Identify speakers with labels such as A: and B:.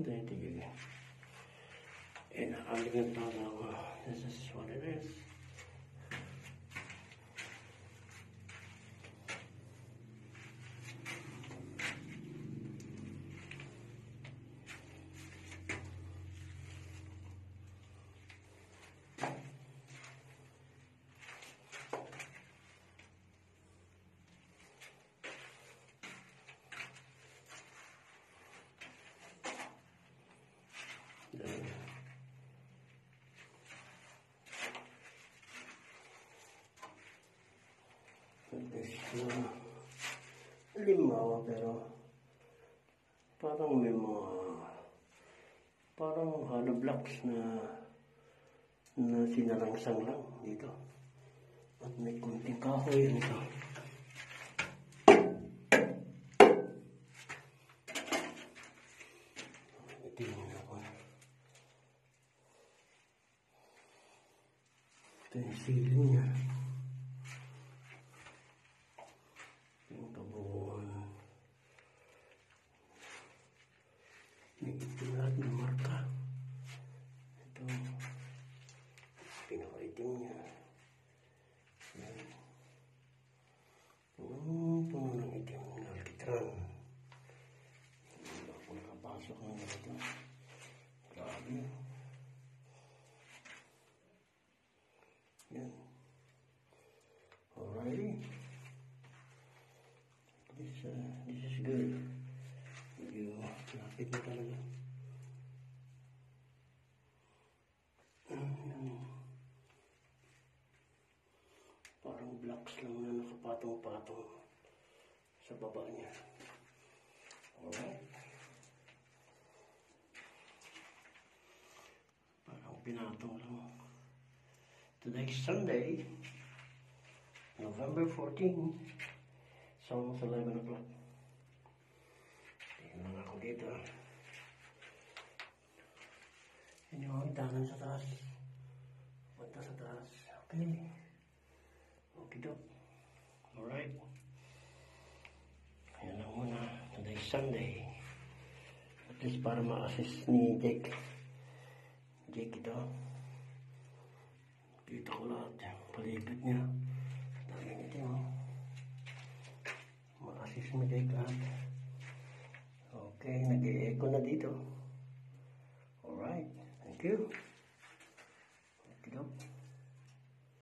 A: Then tigil. And I'm now. This is what it is. Limaw pero parang may mga parang hollow blocks na sinalangsang lang dito at may kunting kahoy nito. Tingnan ako. Ito yung ceiling niya. May itim lahat ng marka. Ito. Pinakaitim niya. Yan. Puno ng itim ng alkitran. Hindi ba ako nakapasok ng ganito. Grabe. Yan. Alrighty. This is good. Lapit na talaga. Parang blocks lang na nakapatong-patong sa baba niya. Alright. Parang pinatong lang. Today's Sunday, November 14. It's almost 11 o'clock. Tingnan ako dito. Yan yung hagdanan sa taas. Punta sa taas. Okay. Okay do. Alright. Ayan lang muna. Today's Sunday. At least para ma-assist ni Jake. Jake ito. Kita ko lahat. Palibot niya. Dahil ito yung ma-assist ni Jake lahat. Okay, nag-e-echo na dito.